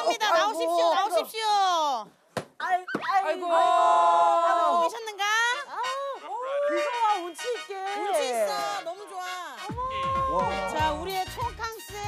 환영합니다. 나오십시오. 나오십시오. 아이고. 다들 계셨는가? 무서워, 운치 있게. 운치 있어. 너무 좋아. 와. 자, 우리의 총캉스의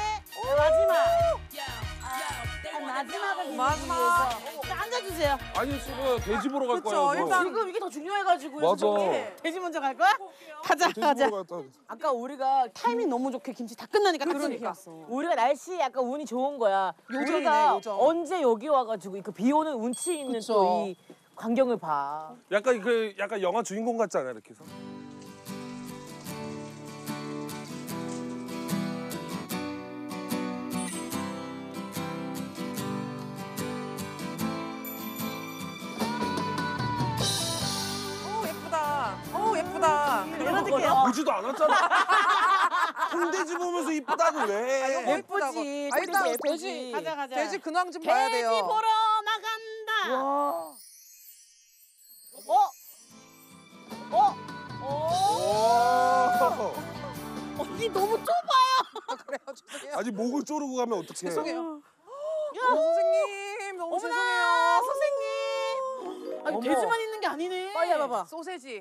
마지막을 마지막. 자, 앉아주세요. 아니 지금 돼지 보러 갈 그쵸, 거야. 이거. 일단 지금 이게 더 중요해가지고요. 맞아. 선생님. 돼지 먼저 갈 거야? 가자, 돼지 가자. 보러 갔다. 아까 우리가 타이밍 너무 좋게 김치 다 끝나니까 딱 그러니까 끊겼어. 우리가 날씨 약간 운이 좋은 거야. 요정이네, 우리가 요정. 언제 여기 와가지고 그 비 오는 운치 있는 그쵸. 또 이 광경을 봐. 약간 영화 주인공 같지 않아 이렇게 해서? 예쁘다. 이런 느낌. 보지도 않았잖아. 홍돼지 보면서 이쁘다고 왜? 예쁘지. 아, 일단 예쁘지. 돼지. 가자, 가자. 돼지 근황 좀 봐야 돼요. 돼지 보러 나간다. 와. 오. 언니 너무 좁아. 그래요, 죄송해요. 아니 목을 조르고 가면 어떡해? 죄송해요. 선생님, 너무 어머나, 죄송해요. 선생님. 아니, 어머. 돼지만 있는 게 아니네. 빨리 해봐봐. 소세지.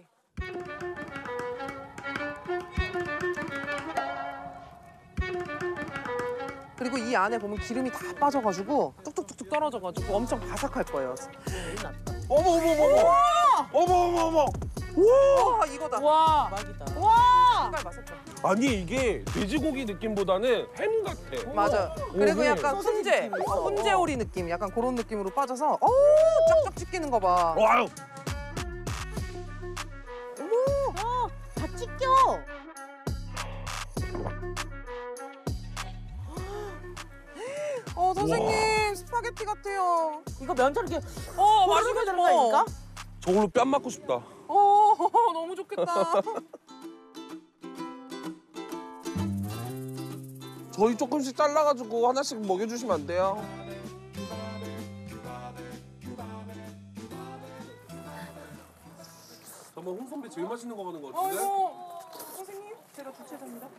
그리고 이 안에 보면 기름이 다 빠져가지고 뚝뚝뚝뚝 떨어져가지고 엄청 바삭할 거예요. 어머 어머 어머 어머 어머 어머. 와, 이거다. 와. 대박이다. 색깔 맛있죠. 아니 이게 돼지고기 느낌보다는 햄 같아. 맞아요. 그리고 네. 약간 소세지 훈제, 느낌 있어. 훈제 오리 느낌, 약간 그런 느낌으로 빠져서 쫙쫙 찢기는 거 봐. 와우. 다 찢겨. 선생님 스파게티 같아요. 이거 면처럼 이렇게 맛있게 들어가니까? 저걸로 뺨 맞고 싶다. 너무 좋겠다. 저희 조금씩 잘라가지고 하나씩 먹여주시면 안 돼요? 정말 홍 선배 제일 맛있는 거 먹는 거 같은데? 선생님 제가 주최자입니다.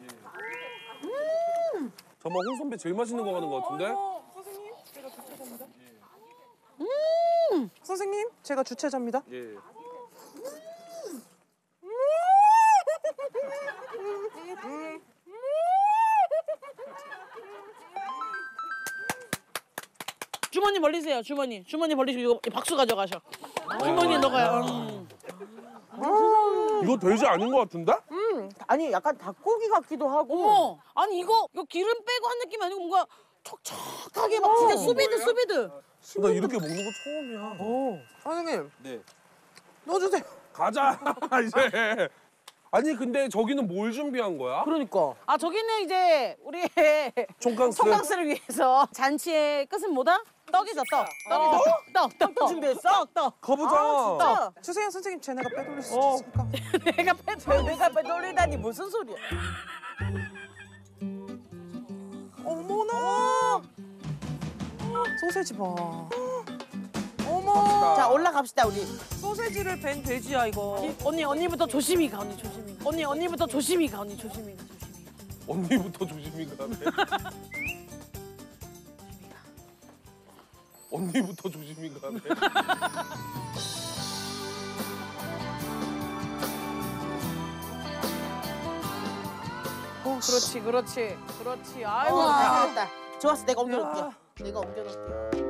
정말 홍 선배 제일 맛있는 거 먹는 거 같은데? 선생님 제가 주최자입니다. 선생님 제가 주최자입니다. 예. 주머니 벌리세요, 주머니. 주머니 벌리시고 이거 박수 가져가셔. 주머니에 넣어요. 이거 돼지 아닌 거 같은데? 아니 약간 닭고기 같기도 하고. 어머, 아니 이거 기름 빼고 한 느낌 아니고 뭔가 촉촉하게 막 진짜 수비드, 수비드. 나 이렇게 먹는 거 처음이야. 선생님 네. 넣어주세요. 가자 이제. 아니 근데 저기는 뭘 준비한 거야? 그러니까. 아, 저기는 이제 우리의 총캉스. 송강스를 위해서 잔치의 끝은 뭐다? 떡이죠, 떡. 떡이죠, 떡. 또 준비했어? 떡. 가보자. 주세요 선생님 제가 빼돌릴 수 있으니까. 내가 빼. 내가 놀리다니 무슨 소리야? 어머나. 소세지 봐. 어머. 자 올라갑시다 우리. 소세지를 벤 돼지야 이거. 언니부터 조심히 가, 언니 조심히. 언니부터 조심히 가, 언니 조심히 가, 조심히 가. 언니부터 조심히 가네. 언니부터 조심히 가네. 그렇지, 그렇지, 그렇지. 아이고. 됐다. 좋았어 내가 옮겨놓을게. 내가 옮겨놓을게.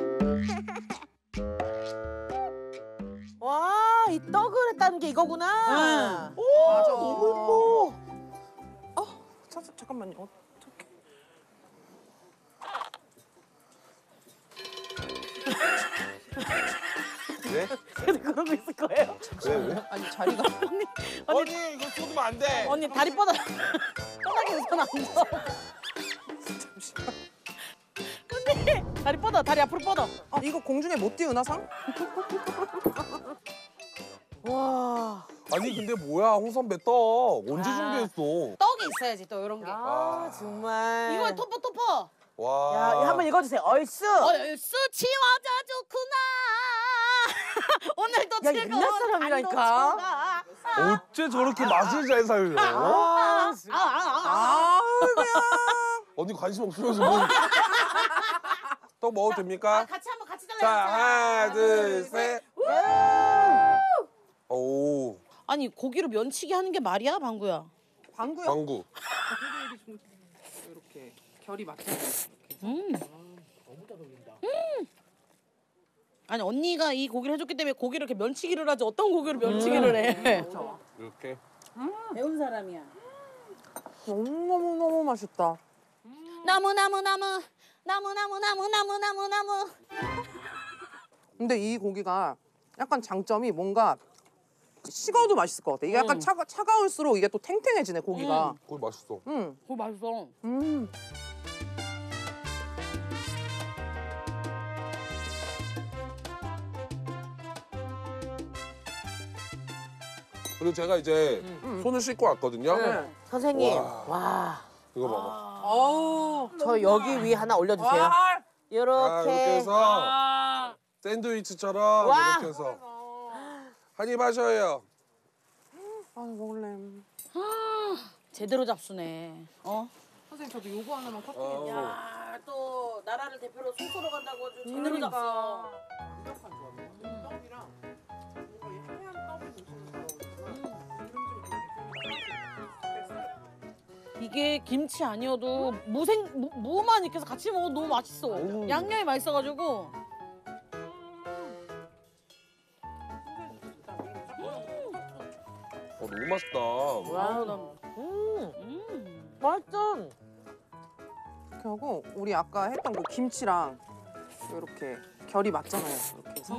와 이 떡을 했다는 게 이거구나. 맞아. 너무 예뻐. 잠깐만요. 어떡해. 네? 계속 그러고 있을 거예요? 왜? 아니 자리가. 언니 이거 쏟으면 안 돼. 언니 다리 뻗어. 뻗어기 손 안 줘. 언니 다리 뻗어, 다리 앞으로 뻗어. 이거 공중에 못 띄우나 상? 와. 아니 근데 뭐야 홍 선배 떡 언제 준비했어? 떡이 있어야지 또 이런 게. 아 정말. 이거에 토퍼. 와. 야 한번 읽어주세요. 얼쑤. 수치와자 좋구나. 오늘도 야, 즐거운 옛날 사람이라니까. 단도초가. 어째 저렇게 맛을 잘 살려? 아우 그냥. 언니 관심 없으면서 뭐. 떡 먹어도 됩니까? 같이 한번 같이 달라요. 자, 하나, 둘, 셋. 오, 아니 고기로 면치기 하는 게 말이야 방구야? 방구요. 방구. 이렇게 결이 맞잖아요. 아니 언니가 이 고기를 해줬기 때문에 고기를 이렇게 면치기를 하지 어떤 고기를 면치기를 해? 이렇게. 배운 사람이야. 너무 맛있다. 나무. 근데 이 고기가 약간 장점이 뭔가 식어도 맛있을 것 같아. 이게 약간 차가울수록 이게 또 탱탱해지네 고기가. 그거 맛있어. 그거 맛있어. 그리고 제가 이제 손을 씻고 왔거든요. 네. 선생님, 와. 와. 이거 봐봐. 어우. 저 여기 위에 하나 올려주세요. 와. 자, 이렇게 이렇게. 해서 샌드위치처럼 와. 이렇게 해서 한입 하셔요. 아 먹을래. 제대로 잡수네. 어? 선생님 저도 요거 하나만 커팅해. 야, 또 나라를 대표로 술 쏘러 간다고 아주 제대로 그러니까. 잡어. 떡이랑 뭔가 이 하얀 떡을 드시는 이게 김치 아니어도 무만 이렇게 해서 같이 먹어도 너무 맛있어. 양념이 맛있어가지고. 너무 맛있다. 맛있어. 이렇게 하고 우리 아까 했던 그 김치랑 이렇게 결이 맞잖아요. 이렇게 해서.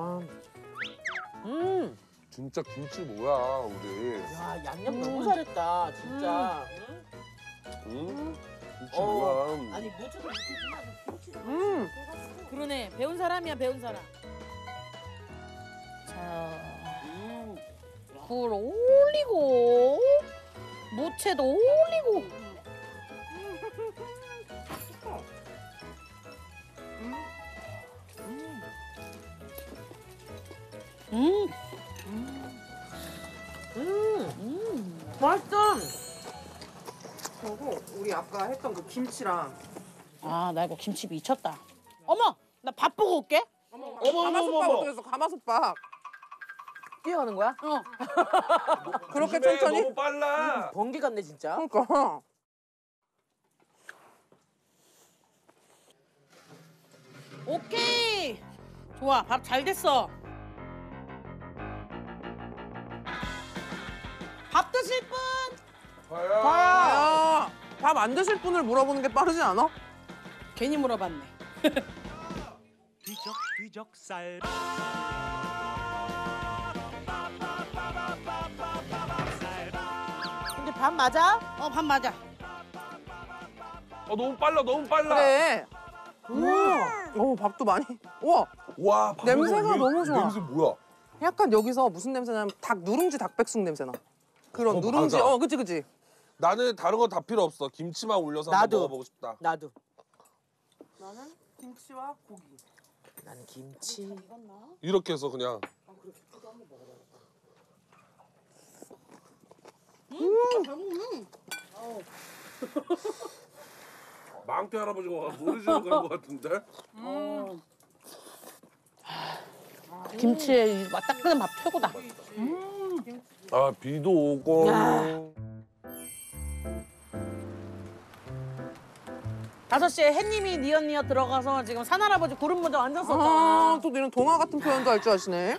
진짜 김치 뭐야 우리. 야, 양념 너무 잘했다, 진짜. 김치 어. 뭐야. 아니, 무쳐도 무치지만 음. 그러네. 배운 사람이야, 배운 사람. 자, 굴 올리고, 무채도 올리고. 맛있어. 그리고 우리 아까 했던 그 김치랑 아, 나 이거 김치 미쳤다. 어머, 나 밥 보고 올게. 가마솥밥 어떻게 가마솥밥. 뛰어가는 거야? 그렇게 조심해, 천천히? 너무 빨라. 번개 같네, 진짜. 그러니까. 오케이. 좋아, 밥 잘 됐어. 밥 드실 분? 과연. 밥 안 드실 분을 물어보는 게 빠르지 않아? 괜히 물어봤네. 뒤적 쌀 근데 밥 맞아? 밥 맞아. 너무 빨라, 너무 빨라. 그래. 오, 밥도 많이. 우와, 와, 밥 냄새가 이거 너무 좋아. 냄새 뭐야? 약간 여기서 무슨 냄새냐면 누룽지 닭백숙 냄새나. 그런 누룽지. 맞아. 그치. 나는 다른 거 다 필요 없어. 김치만 올려서 나도. 한번 먹어보고 싶다. 나도. 나는 김치와 고기. 나는 김치. 이렇게 해서 그냥. 망태 할아버지가 모르시는 것 같은데? 김치에 이 따끈한 밥 최고다. 아, 비도 오고. 야. 5시에 햇님이 니언니어 들어가서 지금 산할아버지 구름 모자 완전 썼잖아. 아, 또 이런 동화 같은 표현도 할 줄 아시네.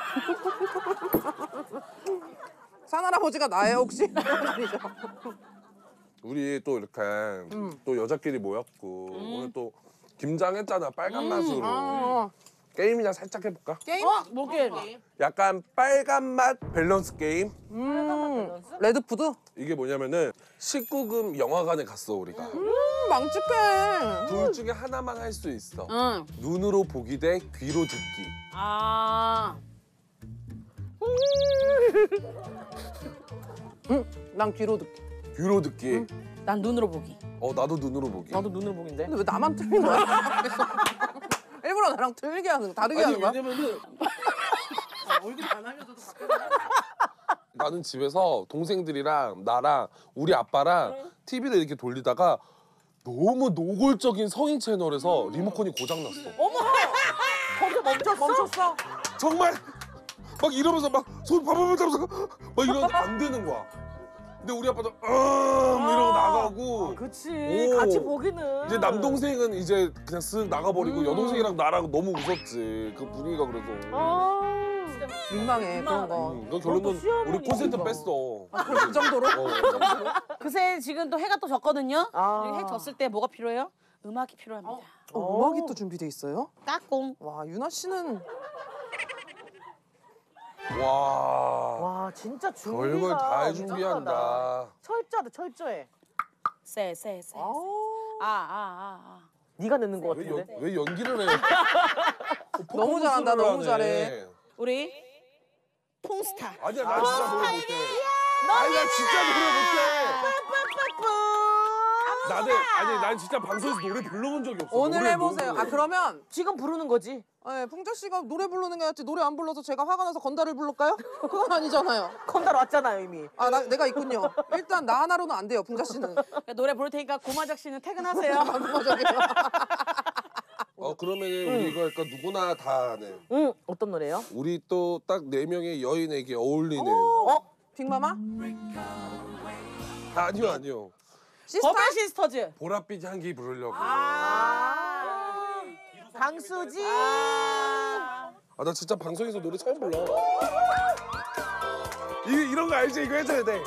산할아버지가 나예요, 혹시? 아니죠. 우리 또 이렇게 또 여자끼리 모였고 오늘 또 김장했잖아, 빨간 맛으로. 아, 게임이나 살짝 해볼까? 게임? 뭐 게임? 약간 빨간 맛 밸런스 게임? 레드푸드? 이게 뭐냐면은 19금 영화관에 갔어 우리가. 망측해. 둘 중에 하나만 할 수 있어. 응. 눈으로 보기 대 귀로 듣기. 아. 난 귀로 듣기. 귀로 듣기. 난 눈으로 보기. 나도 눈으로 보기. 나도 눈으로 보기인데. 근데 왜 나만 틀린 거야? 일부러 나랑 틀리게 하는, 다르게 하는 거야? 왜냐면은 얼굴 안 알려줘도 바뀌었네. 나는 집에서 동생들이랑 나랑 우리 아빠랑 TV를 이렇게 돌리다가 너무 노골적인 성인 채널에서 리모컨이 고장났어. 어머. 거기서 멈췄어? 정말 막 이러면서 막 손 바바바 잡아서 막 이러면 안 되는 거야. 근데 우리 아빠도 이러고 나가고 그치. 오. 같이 보기는. 이제 남동생은 이제 그냥 쓱 나가버리고 여동생이랑 나랑 너무 웃었지. 그 분위기가 그래서. 민망해 그런 거. 그 결론은 시어머니 우리 콘센트 이거. 뺐어. 그 정도로? 그새 지금 또 해가 또 졌거든요. 아. 그리고 해 졌을 때 뭐가 필요해요? 음악이 필요합니다. 음악이 또 준비돼 있어요? 까꿍. 와 유나 씨는 와. 와 진짜 준비가 별걸 다 엄청나다. 준비한다. 철저하다 철저해. 세. 네가 넣는 거 왜, 같은데. 왜 연기를 해? 너무 잘한다, 너무 하네. 잘해. 우리 퐁스타. 아니야 나 진짜 노래 못해. 아니 나 진짜 노래 못해. 난 진짜 방송에서 노래 불러본 적이 없어. 오늘 노래 해보세요. 너무- 아 그러면 지금 부르는 거지. 풍자 씨가 노래 부르는 게 낫지 노래 안 불러서 제가 화가 나서 건달을 부를까요? 그건 아니잖아요. 건달 왔잖아요 이미. 내가 있군요. 일단 나 하나로는 안 돼요, 풍자 씨는. 노래 부를 테니까 고마작 씨는 퇴근하세요. 맞아요. 그러면 우리가 그러니까 누구나 다 아네. 응 어떤 노래요? 우리 또 딱 네 명의 여인에게 어울리는. 빅마마? 아니요. 시스타? 버블 시스터즈. 보랏빛 향기 부르려고. 강수지. 나 진짜 방송에서 노래 처음 불러. 이런 거 알지? 이거 해줘야 돼.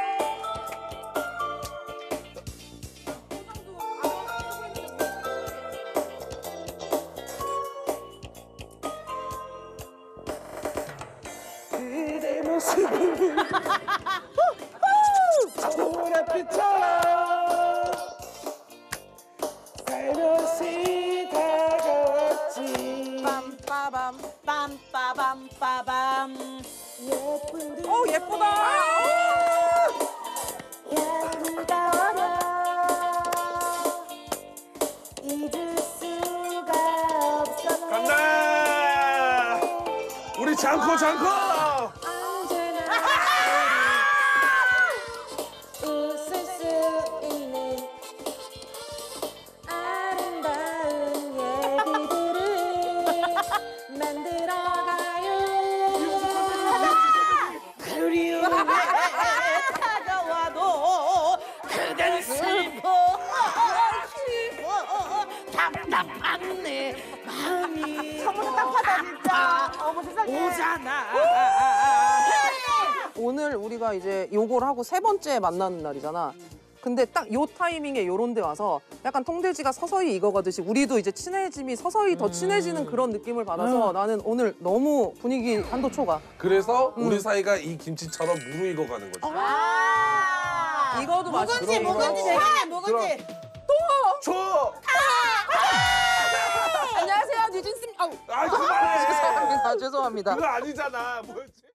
그대 모습은 보랏빛처럼 살며시 다가왔지. 빰빠밤. 빰빠밤빠밤. 예쁘다. 잊을 수가 없어. 간다. 우리 장코. 웃을 수 있는 아름다운 얘기들을 만들어가요. 그리움에 다가와도 그댄 슬퍼 답답한 내 마음이 처음부터 딱하다 진짜. 어머 세상에. 오잖아. 오늘 우리가 이제 요걸 하고 세 번째 만나는 날이잖아. 근데 딱 요 타이밍에 요런 데 와서 약간 통돼지가 서서히 익어가듯이 우리도 이제 친해짐이 서서히 더 친해지는 그런 느낌을 받아서 나는 오늘 너무 분위기 한도 초과. 그래서 우리 사이가 이 김치처럼 무르익어가는 거지. 이거도 맛있어. 묵은지 대신에 묵은지. 줘! 안녕하세요, 뉴진스. 아 그만해! 죄송합니다. 그거 아니잖아. 뭐지?